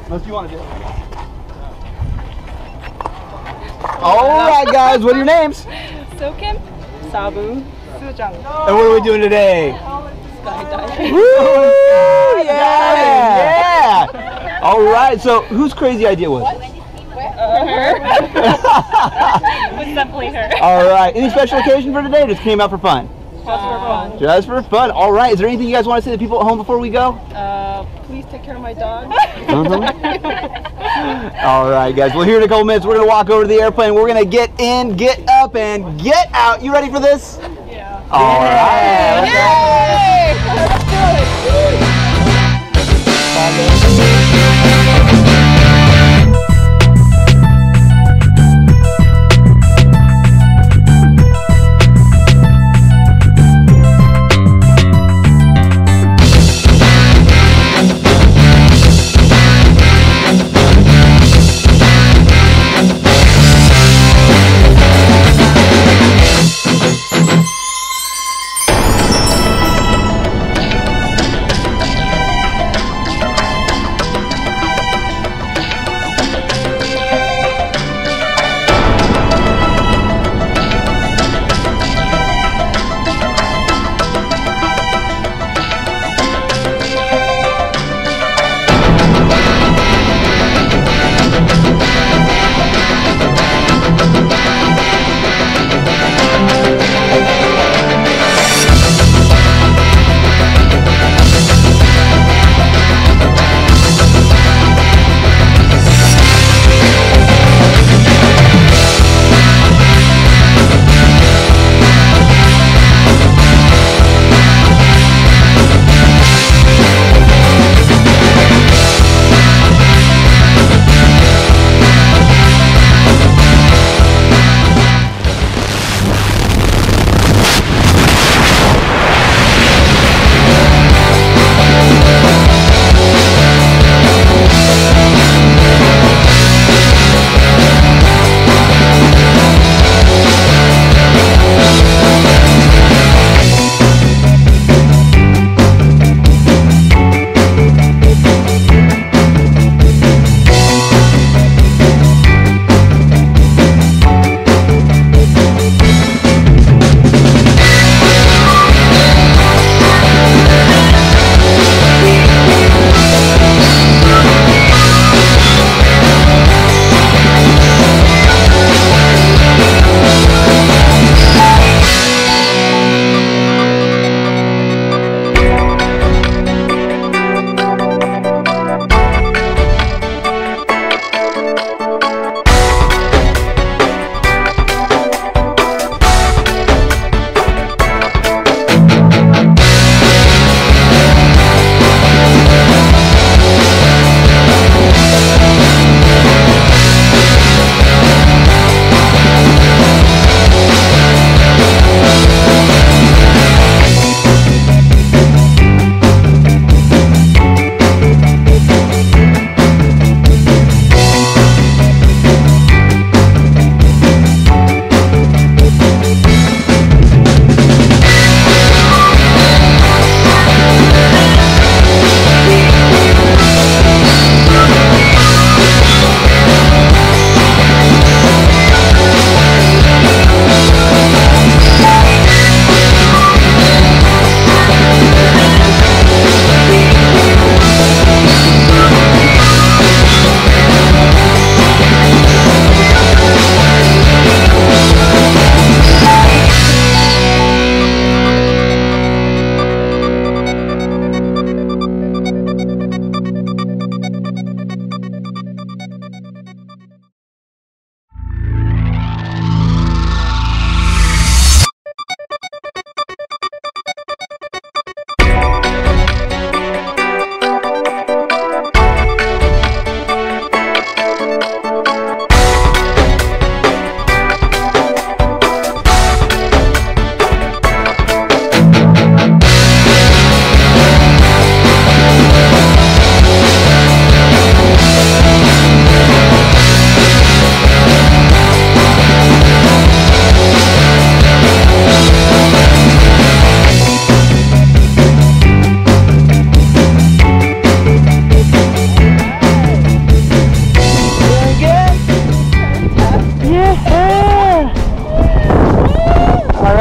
Unless you want to do it. Alright guys, what are your names? Sokim, Sabu, Sujang. And what are we doing today? Skydiving. Woo! Yeah! Alright, so whose crazy idea was it? Her. It was definitely her. Alright, any special occasion for today? Just came out for fun? Just for fun. Just for fun. Alright, is there anything you guys want to say to the people at home before we go? Please take care of my dog. Alright guys, well here in a couple minutes we're going to walk over to the airplane. We're going to get in, get up, and get out. You ready for this? Yeah. Alright. Yay! Let's do it.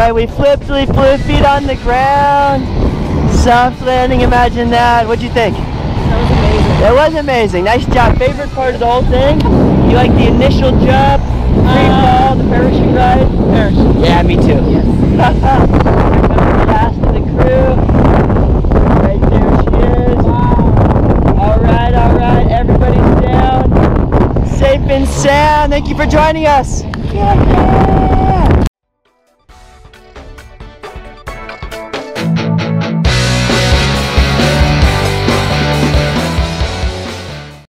right, we flipped, we flew, feet on the ground. Soft landing, imagine that. What'd you think? That was amazing. That was amazing. Nice job. Favorite part of the whole thing? You like the initial jump, free fall, the parachute ride? Parachute. Yeah, me too. Yes. The last of the crew. Right there she is. Wow. All right. Everybody's down. Safe and sound. Thank you for joining us. Yeah.